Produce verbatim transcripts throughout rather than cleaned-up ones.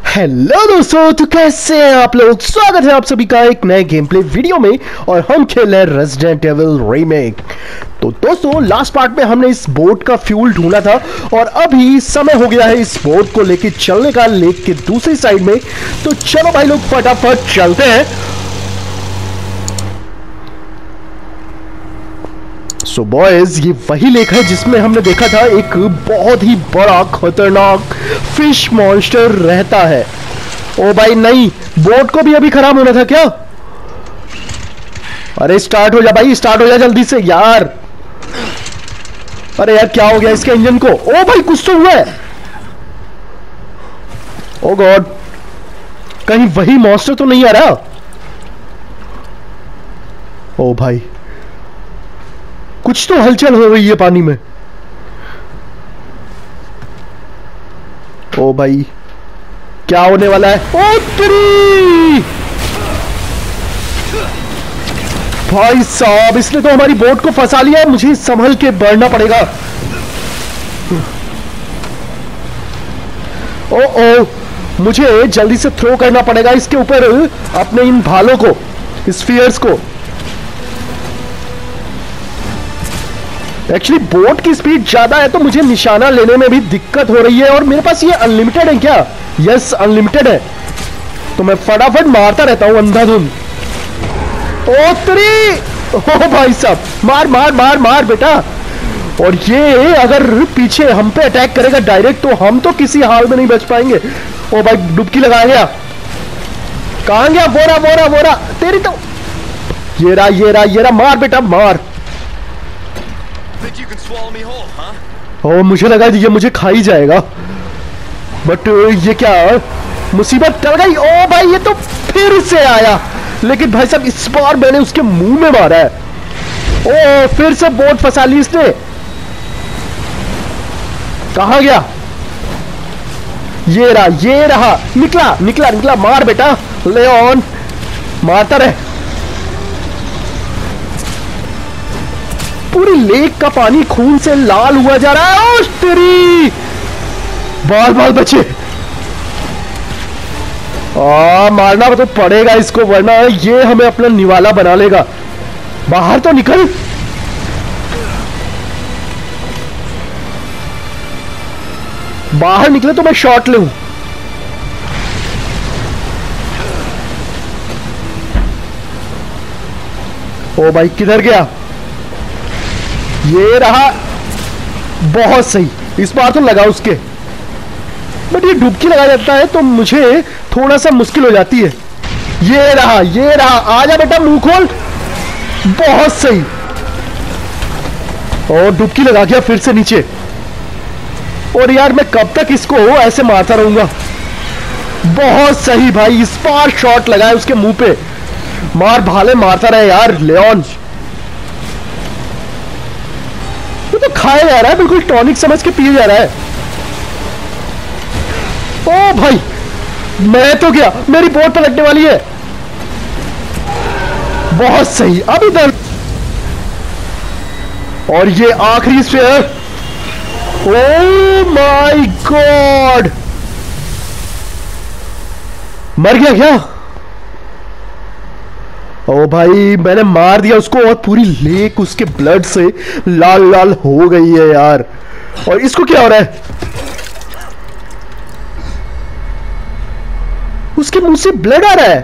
Hello दोस्तों, तो कैसे हैं आप लोग। स्वागत है आप सभी का एक नए गेम प्ले वीडियो में और हम खेल रहे हैं रेजिडेंट एविल रीमेक। तो दोस्तों, लास्ट पार्ट में हमने इस बोट का फ्यूल ढूंढा था और अभी समय हो गया है इस बोट को लेके चलने का लेक के दूसरी साइड में। तो चलो भाई लोग फटाफट चलते हैं। सो so बॉयज, ये वही लेक है जिसमें हमने देखा था एक बहुत ही बड़ा खतरनाक फिश मॉन्स्टर रहता है। ओ भाई नहीं, बोट को भी अभी खराब होना था क्या? अरे स्टार्ट हो जा भाई, स्टार्ट हो जा जल्दी से यार। अरे यार क्या हो गया इसके इंजन को? ओ भाई कुछ तो हुआ है। ओ गॉड, कहीं वही मॉन्स्टर तो नहीं आ रहा? ओ भाई कुछ तो हलचल हो रही है पानी में। ओ भाई क्या होने वाला है? ओ तेरी भाई साहब, इसने तो हमारी बोट को फंसा लिया है। मुझे संभल के बढ़ना पड़ेगा। ओ ओ मुझे जल्दी से थ्रो करना पड़ेगा इसके ऊपर अपने इन भालों को, स्फीयर्स को। एक्चुअली बोट की स्पीड ज्यादा है तो मुझे निशाना लेने में भी दिक्कत हो रही है। और मेरे पास ये अनलिमिटेड है क्या? यस अनलिमिटेड है, तो मैं फटाफट मारता रहता हूं अंधाधुंध। ओ तेरी, ओ भाई साहब, मार मार मार मार बेटा। और ये अगर पीछे हम पे अटैक करेगा डायरेक्ट तो हम तो किसी हाल में नहीं बच पाएंगे। ओ भाई डुबकी लगा गया। कहां गया? बोरा बोरा बोरा तेरी तो। ये रहा ये रहा ये रहा, मार बेटा मार। ओ मुझे लगा ये मुझे खा ही जाएगा, बट ये क्या मुसीबत टल गई। ओ भाई ये तो फिर से आया, लेकिन भाई साहब इस बार मैंने उसके मुंह में मारा है। ओ फिर से बोट फंसा ली इसने। कहां गया? ये रहा ये रहा, निकला निकला निकला। मार बेटा लेओन, मारता रहे। पूरी लेक का पानी खून से लाल हुआ जा रहा है। ओ तेरी, बाल बाल बचे। आ, मारना तो पड़ेगा इसको, वरना ये हमें अपना निवाला बना लेगा। बाहर तो निकल। बाहर निकले तो मैं शॉट लूं। ओ भाई किधर गया? ये रहा, बहुत सही। इस बार तो लगा उसके, बट ये डुबकी लगा जाता है तो मुझे थोड़ा सा मुश्किल हो जाती है। ये रहा ये रहा, आजा बेटा मुंह खोल। बहुत सही। और डुबकी लगा गया फिर से नीचे। और यार मैं कब तक इसको ऐसे मारता रहूंगा? बहुत सही भाई, इस बार शॉट लगा है उसके मुंह पे। मार भाले मारता रहे यार लेओन। तो खाया जा रहा है, बिल्कुल टॉनिक समझ के पिया जा रहा है। ओ भाई मैं तो क्या, मेरी बोट पलटने वाली है। बहुत सही, अब इधर। और ये आखिरी स्फीयर। ओ माय गॉड, मर गया क्या? ओ भाई मैंने मार दिया उसको और पूरी लेक उसके ब्लड से लाल लाल हो गई है यार। और इसको क्या हो रहा है? उसके मुंह से ब्लड आ रहा है।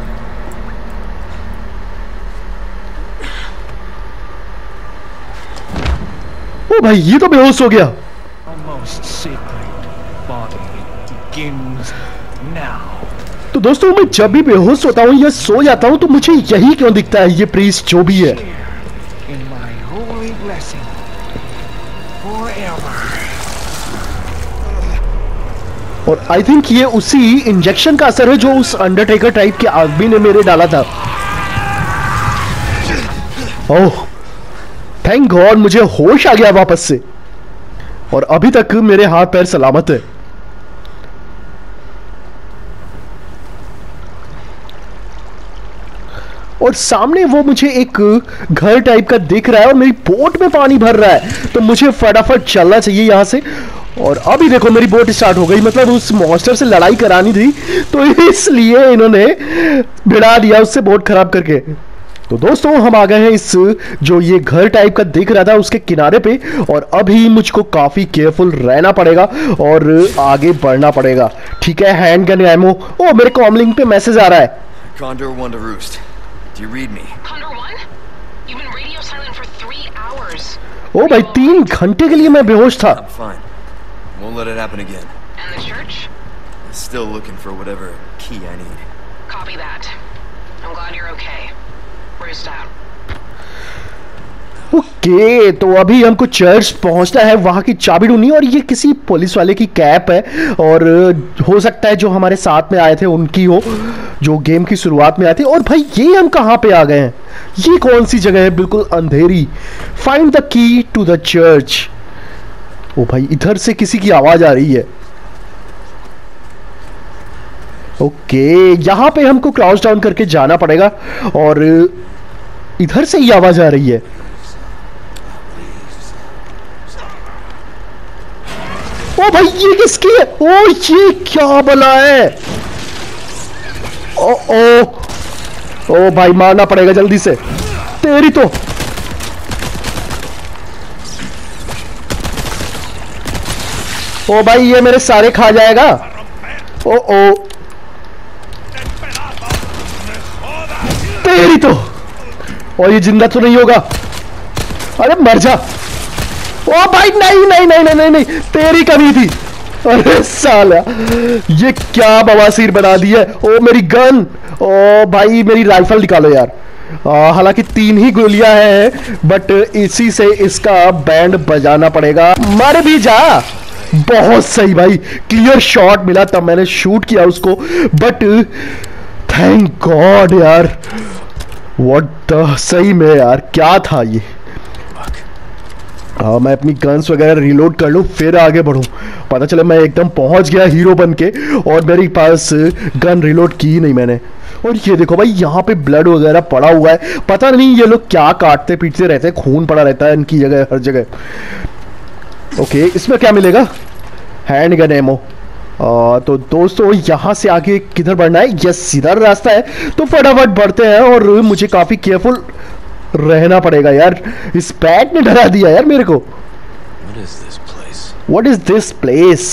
ओ भाई ये तो बेहोश हो गया। तो दोस्तों, मैं जब भी बेहोश होता हूँ या सो जाता हूँ तो मुझे यही क्यों दिखता है? ये प्रीस्ट जो भी है। और आई थिंक ये उसी इंजेक्शन का असर है जो उस अंडरटेकर टाइप के आदमी ने मेरे डाला था। ओह थैंक गॉड, मुझे होश आ गया वापस से। और अभी तक मेरे हाथ पैर सलामत है। और सामने वो मुझे एक घर टाइप का दिख रहा है और मेरी बोट में पानी भर रहा है, तो मुझे फटाफट चलना चाहिए यहां से। और अभी देखो मेरी बोट स्टार्ट हो गई, मतलब उस मॉन्स्टर से लड़ाई करानी थी तो इसलिए इन्होंने भिड़ा दिया उससे बोट खराब करके। तो दोस्तों हम आ गए हैं इस जो ये घर टाइप का दिख रहा था उसके किनारे पे, और अभी मुझको काफी केयरफुल रहना पड़ेगा और आगे बढ़ना पड़ेगा। ठीक है, हैंड गन एमो। ओ मेरे कॉमलिंग पे मैसेज आ रहा है। Condor one to Roost. Do you read me? Condor one? You've been radio silent for three hours. ओ भाई तीन घंटे के लिए मैं बेहोश था। I'm fine. Won't let it happen again. And the church? Still looking for whatever key I need. Copy that. I'm glad you're okay. Roost out. Okay okay, तो अभी हमको चर्च पहुंचना है, वहां की चाबी ढूंढनी, और ये किसी पुलिस वाले की कैप है और हो सकता है जो हमारे साथ में आए थे उनकी हो, जो गेम की शुरुआत में आए थे। और भाई ये हम कहां पे आ गए हैं? ये कौन सी जगह है बिल्कुल अंधेरी? Find the key to the church. ओ भाई इधर से किसी की आवाज आ रही है। ओके okay, यहां पे हमको क्रॉस डाउन करके जाना पड़ेगा और इधर से ही आवाज आ रही है। ओ भाई ये किसकी है? ओ ये क्या बला है? ओ ओ ओ भाई मारना पड़ेगा जल्दी से। तेरी तो ओ भाई ये मेरे सारे खा जाएगा। ओ ओ तेरी तो, और ये जिंदा तो नहीं होगा। अरे मर जा। ओ भाई नहीं नहीं नहीं नहीं नहीं, तेरी कमी थी। अरे साला ये क्या बवासीर बना दी है। ओ मेरी गन। ओ भाई मेरी राइफल निकालो यार। हालांकि तीन ही गोलियां हैं बट इसी से इसका बैंड बजाना पड़ेगा। मर भी जा। बहुत सही भाई, क्लियर शॉट मिला तब मैंने शूट किया उसको, बट थैंक गॉड यार। व्हाट द, सही में यार क्या था ये। हाँ मैं अपनी गन्स वगैरह रिलोड कर लूँ फिर आगे बढ़ूँ। पता चला मैं एकदम पहुंच गया हीरो बन के और मेरे पास गन रिलोड की ही नहीं मैंने। और ये देखो भाई यहाँ पे ब्लड वगैरह पड़ा हुआ है, पता नहीं ये लोग क्या काटते पीटते रहते हैं, खून पड़ा रहता है इनकी जगह हर जगह। ओके इसमें क्या मिलेगा? Hand gun ammo. आ, तो दोस्तों यहाँ से आगे किधर बढ़ना है? यस सीधा रास्ता है, तो फटाफट बढ़ते हैं और मुझे काफी केयरफुल रहना पड़ेगा यार। इस बैट ने डरा दिया यार मेरे को। What is this place?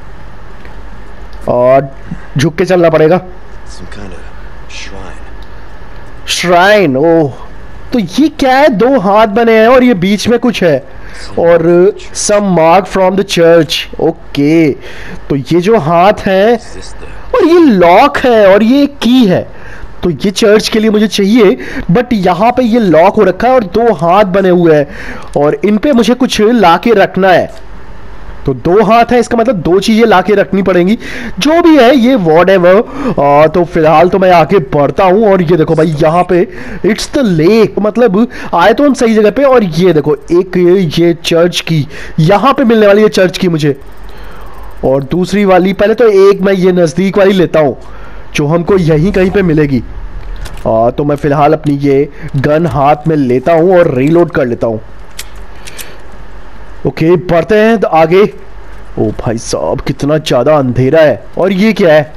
और झुक के चलना पड़ेगा। Some kind of shrine. Shrine. ओह तो ये क्या है? दो हाथ बने हैं और ये बीच में कुछ है और some mark from the church. Okay तो ये जो हाथ है और ये लॉक है और ये की है, तो ये चर्च के लिए मुझे चाहिए, बट यहाँ पे ये लॉक हो रखा है और दो हाथ बने हुए हैं और इन पे मुझे कुछ लाके रखना है। तो दो हाथ है, इसका मतलब दो चीजें लाके रखनी पड़ेंगी। जो भी है ये व्हाटएवर। तो फिलहाल तो मैं आगे बढ़ता हूँ और ये देखो भाई यहाँ पे इट्स द लेक, मतलब आए तो हम सही जगह पे। और ये देखो एक ये चर्च की यहाँ पे मिलने वाली है चर्च की मुझे, और दूसरी वाली पहले तो एक मैं ये नजदीक वाली लेता हूँ जो हमको यहीं कहीं पे मिलेगी। आ, तो मैं फिलहाल अपनी ये गन हाथ में लेता हूँ और रीलोड कर लेता हूँ। ओके बढ़ते हैं आगे। ओ भाई साहब कितना ज्यादा अंधेरा है। और ये क्या है?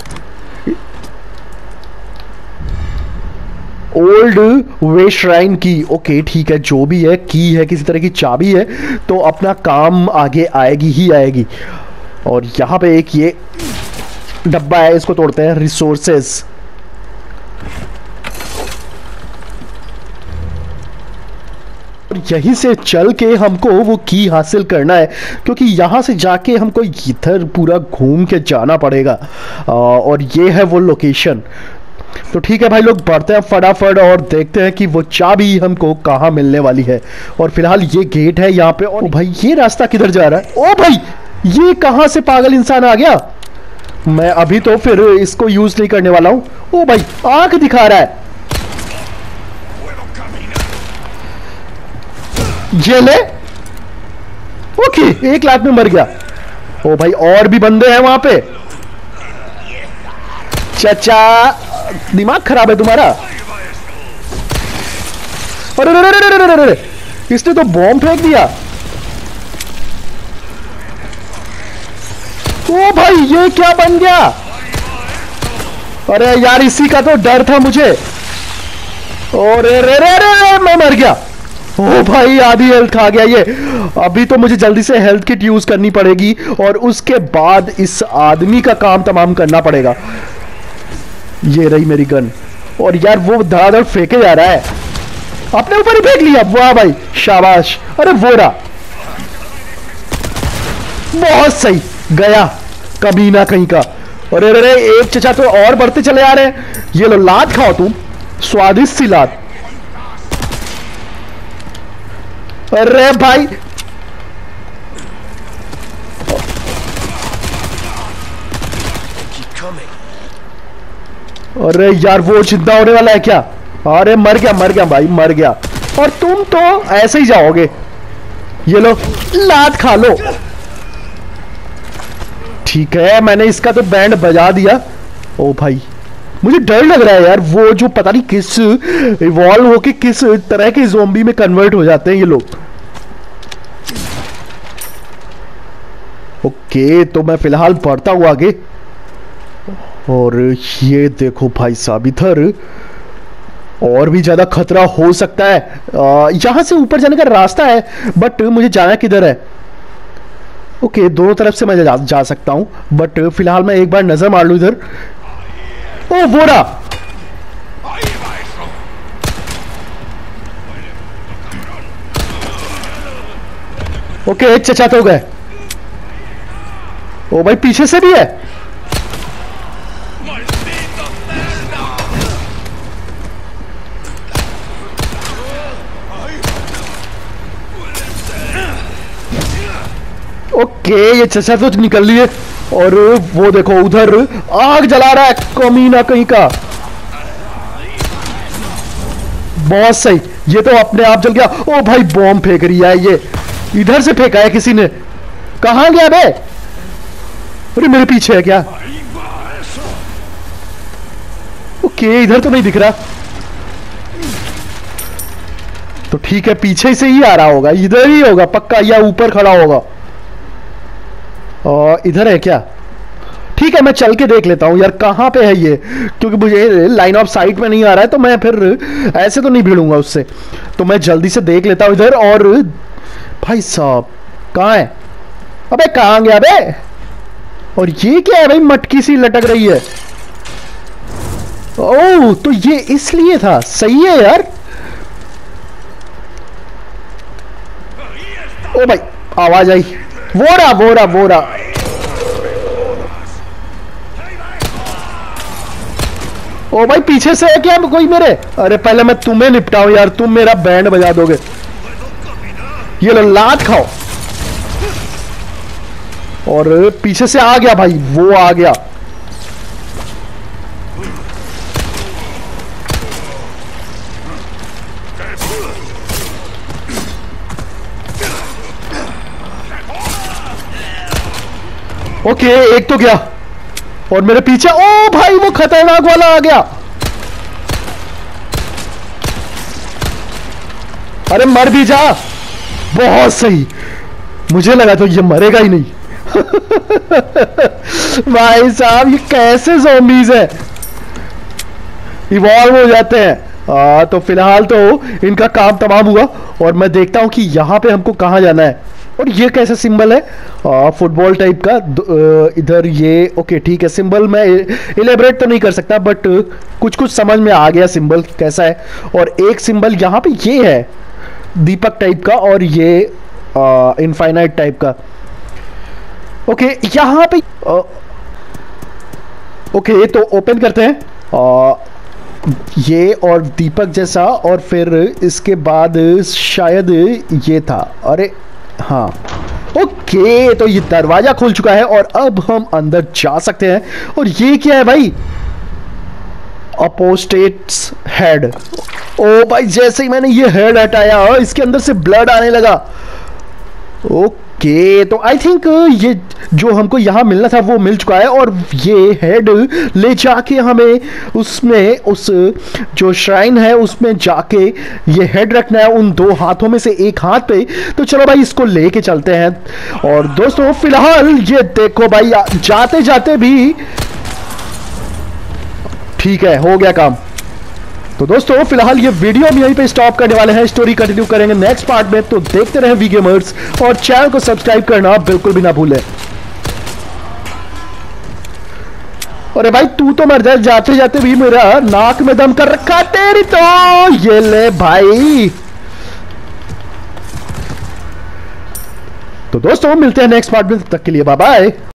ओल्ड वे श्राइन की। ओके ठीक है, जो भी है की है, किसी तरह की चाबी है, तो अपना काम आगे आएगी ही आएगी। और यहाँ पे एक ये डब्बा है, इसको तोड़ते हैं। रिसोर्सेस। यहीं से चल के हमको वो की हासिल करना है, क्योंकि यहाँ से जाके हमको इधर पूरा घूम के जाना पड़ेगा। आ, और ये है वो लोकेशन। तो ठीक है भाई लोग बढ़ते हैं फटाफट और देखते हैं कि वो चाबी हमको कहाँ मिलने वाली है। और फिलहाल ये गेट है यहाँ पे। और भाई ये रास्ता किधर जा रहा है? ओ भाई ये कहाँ से पागल इंसान आ गया? मैं अभी तो फिर इसको यूज नहीं करने वाला हूँ। ओ भाई आंख दिखा रहा है। ये ले। ओके एक लाख में मर गया। ओ भाई और भी बंदे हैं वहां पे। चाचा दिमाग खराब है तुम्हारा। अरे अरे अरे अरे अरे इसने तो बॉम्ब फेंक दिया। ओ भाई ये क्या बन गया? अरे यार इसी का तो डर था मुझे। और रे रे रे रे मैं मर गया। ओ भाई आधी हेल्थ खा गया ये। अभी तो मुझे जल्दी से हेल्थ किट यूज करनी पड़ेगी और उसके बाद इस आदमी का काम तमाम करना पड़ेगा। ये रही मेरी गन। और यार वो धड़ाधड़ फेंके जा रहा है। अपने ऊपर ही फेंक लिया। वाह भाई शाबाश। अरे वो रहा, बहुत सही गया कमीना कहीं का। अरे अरे एक चचा तो और बढ़ते चले आ रहे हैं। ये लो लात खाओ तुम, स्वादिष्ट सी लात। अरे भाई अरे यार वो जिंदा होने वाला है क्या? अरे मर गया मर गया भाई मर गया। और तुम तो ऐसे ही जाओगे। ये लो लात खा लो। ठीक है मैंने इसका तो बैंड बजा दिया। ओ भाई मुझे डर लग रहा है यार, वो जो पता नहीं किस इवॉल्व होके किस तरह के ज़ोंबी में कन्वर्ट हो जाते हैं ये लोग। ओके तो मैं फिलहाल बढ़ता हुआ आगे। और ये देखो भाई साहब इधर और भी ज्यादा खतरा हो सकता है। यहां से ऊपर जाने का रास्ता है बट मुझे जाना किधर है? ओके दोनों तरफ से मैं जा, जा सकता हूं बट फिलहाल मैं एक बार नजर मार लूं इधर। ओ वो रहा। ओके एक चचा तो गए। ओ भाई पीछे से भी है। ओके ये चचा तो निकल लिए। और वो देखो उधर आग जला रहा है कमीना कहीं का। बहुत सही, ये तो अपने आप जल गया। ओ भाई बॉम्ब फेंक रही है ये। इधर से फेंका है किसी ने। कहां गया बे? अरे मेरे पीछे है क्या? ओके इधर तो नहीं दिख रहा। तो ठीक है पीछे से ही आ रहा होगा, इधर ही होगा पक्का या ऊपर खड़ा होगा। और इधर है क्या? ठीक है मैं चल के देख लेता हूं यार कहां पे है ये, क्योंकि मुझे लाइन ऑफ साइट में नहीं आ रहा है तो मैं फिर ऐसे तो नहीं भिड़ूंगा उससे। तो मैं जल्दी से देख लेता हूं इधर। और भाई साहब कहां है? अबे कहां गया बे? और ये क्या है भाई, मटकी सी लटक रही है। ओह तो ये इसलिए था। सही है यार। ओ भाई आवाज आई। वो रहा वो रहा वो रहा। ओ भाई पीछे से है क्या कोई मेरे? अरे पहले मैं तुम्हें निपटाऊं यार, तुम मेरा बैंड बजा दोगे। ये लो लात खाओ। और पीछे से आ गया भाई, वो आ गया। ओके एक तो गया और मेरे पीछे। ओ भाई वो खतरनाक वाला आ गया। अरे मर भी जा। बहुत सही, मुझे लगा तो ये मरेगा ही नहीं। भाई साहब ये कैसे ज़ॉम्बीज़ है, इवॉल्व हो जाते हैं। आ, तो फिलहाल तो इनका काम तमाम हुआ। और मैं देखता हूं कि यहां पे हमको कहां जाना है। और ये कैसा सिंबल है? आ, फुटबॉल टाइप का इधर ये। ओके ठीक है, सिंबल मैं इलेबरेट तो नहीं कर सकता बट कुछ कुछ समझ में आ गया सिंबल कैसा है। और एक सिंबल यहाँ पे ये है दीपक टाइप का और ये इनफाइनाइट टाइप का। ओके यहाँ पे आ, ओके तो ओपन करते हैं। आ, ये और दीपक जैसा और फिर इसके बाद शायद ये था। अरे हाँ ओके तो ये दरवाजा खुल चुका है और अब हम अंदर जा सकते हैं। और ये क्या है भाई? अपोस्टेट्स हेड। ओ भाई जैसे ही मैंने ये हेड हटाया इसके अंदर से ब्लड आने लगा। ओके ओके, तो आई थिंक ये जो हमको यहाँ मिलना था वो मिल चुका है, और ये हेड ले जाके हमें उसमें उस जो श्राइन है उसमें जाके ये हेड रखना है उन दो हाथों में से एक हाथ पे। तो चलो भाई इसको लेके चलते हैं। और दोस्तों फिलहाल ये देखो भाई जाते जाते भी ठीक है, हो गया काम। तो दोस्तों फिलहाल ये वीडियो हम यहीं पे स्टॉप करने वाले हैं, स्टोरी कंटिन्यू करेंगे नेक्स्ट पार्ट में। तो देखते रहें वी गेमर्स, और चैनल को सब्सक्राइब करना बिल्कुल भी ना भूलें। अरे भाई तू तो मर जाए, जाते जाते भी मेरा नाक में दम कर रखा तेरी, तो ये ले भाई। तो दोस्तों मिलते हैं नेक्स्ट पार्ट में, तब तक के लिए बाय बाय।